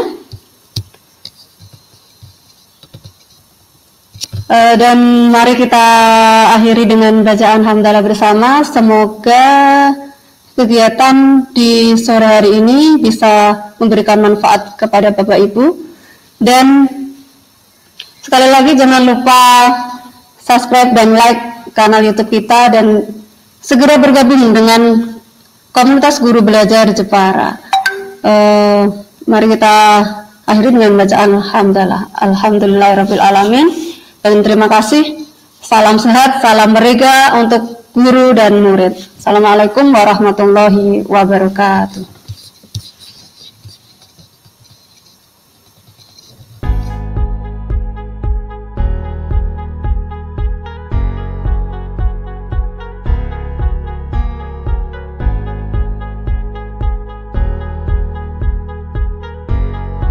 Uh, dan mari kita akhiri dengan bacaan hamdalah bersama. Semoga kegiatan di sore hari ini bisa memberikan manfaat kepada Bapak Ibu. Dan sekali lagi jangan lupa subscribe dan like kanal YouTube kita, dan segera bergabung dengan komunitas guru belajar Jepara. Uh, mari kita akhiri dengan bacaan hamdalah. Alhamdulillahirabbil alamin. Dan terima kasih. Salam sehat, salam merdeka untuk guru dan murid. Assalamualaikum warahmatullahi wabarakatuh.